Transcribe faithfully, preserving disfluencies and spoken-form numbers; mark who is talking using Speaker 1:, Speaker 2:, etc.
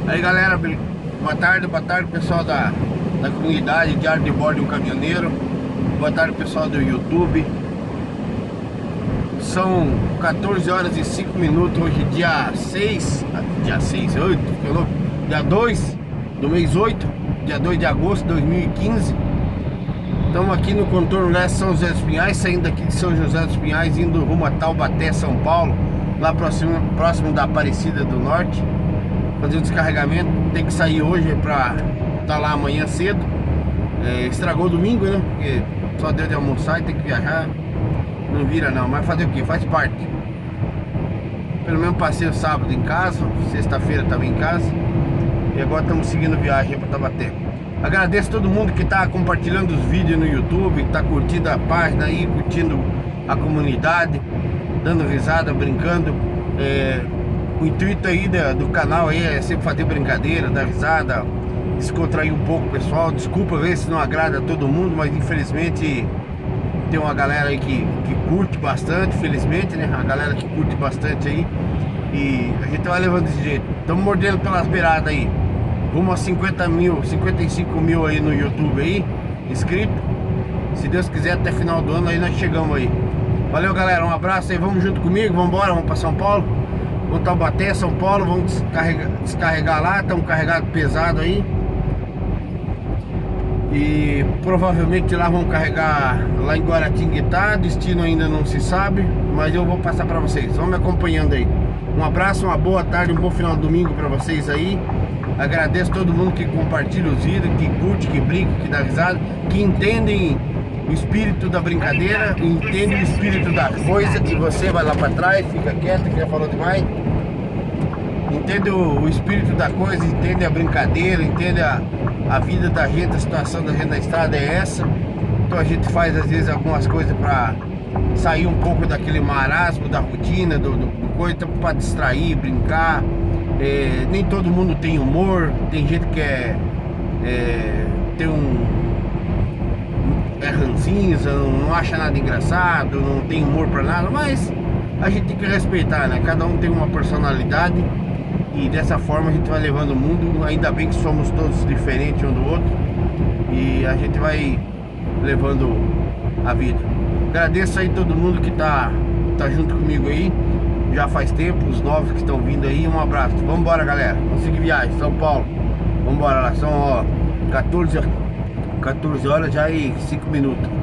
Speaker 1: Aí galera, boa tarde, boa tarde pessoal da, da comunidade Diário de Bordo de um Caminhoneiro. Boa tarde pessoal do YouTube. São quatorze horas e cinco minutos, hoje dia seis, dia seis, oito, dia dois do mês oito, dia dois de agosto de dois mil e quinze. Estamos aqui no contorno leste São José dos Pinhais, saindo daqui de São José dos Pinhais, indo rumo a Taubaté, São Paulo, lá próximo, próximo da Aparecida do Norte. Fazer o descarregamento, tem que sair hoje pra estar lá amanhã cedo. É, estragou domingo, né? Porque só deu de almoçar e tem que viajar. Não vira não, mas fazer o que? Faz parte. Pelo menos passei o sábado em casa, sexta-feira estava em casa. E agora estamos seguindo viagem para Taubaté. Agradeço todo mundo que está compartilhando os vídeos no YouTube, que está curtindo a página aí, curtindo a comunidade, dando risada, brincando. É, o intuito aí do, do canal aí é sempre fazer brincadeira, dar risada, descontrair um pouco o pessoal. Desculpa ver se não agrada a todo mundo, mas infelizmente tem uma galera aí que, que curte bastante, felizmente, né? A galera que curte bastante aí. E a gente vai levando desse jeito. Estamos mordendo pelas beiradas aí. Rumo a cinquenta mil, cinquenta e cinco mil aí no YouTube aí, inscrito. Se Deus quiser, até final do ano aí nós chegamos aí. Valeu galera, um abraço aí, vamos junto comigo, vamos embora, vamos para São Paulo. Vamos Taubaté, São Paulo, vamos descarregar, descarregar lá, estamos carregados pesado aí. E provavelmente lá vamos carregar lá em Guaratinguetá, destino ainda não se sabe, mas eu vou passar para vocês, vão me acompanhando aí. Um abraço, uma boa tarde, um bom final de domingo para vocês aí. Agradeço todo mundo que compartilha os vídeos, que curte, que brinca, que dá risada, que entendem o espírito da brincadeira, entende o espírito da coisa, que você vai lá para trás, fica quieto, que já falou demais. Entende o, o espírito da coisa, entende a brincadeira, entende a, a vida da gente, a situação da gente na estrada é essa. Então a gente faz às vezes algumas coisas para sair um pouco daquele marasmo da rotina, do, do, do coisa, para distrair, brincar. É, nem todo mundo tem humor, tem gente que é, é tem um é ranzinza, não, não acha nada engraçado, não tem humor pra nada, mas a gente tem que respeitar, né? Cada um tem uma personalidade e dessa forma a gente vai levando o mundo. Ainda bem que somos todos diferentes um do outro e a gente vai levando a vida. Agradeço aí todo mundo que tá, tá junto comigo aí. Já faz tempo, os novos que estão vindo aí, um abraço. Vamos embora galera, vamos seguir viagem, São Paulo. Vamos embora lá, são ó, quatorze horas já e cinco minutos.